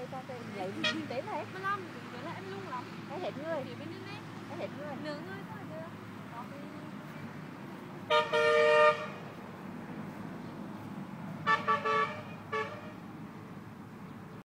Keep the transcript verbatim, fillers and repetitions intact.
đây con đây lấy đến hết. Mà làm với lại em lung lắm. Lấy hết người. Phía bên đây. Lấy hết người. Nửa người thôi.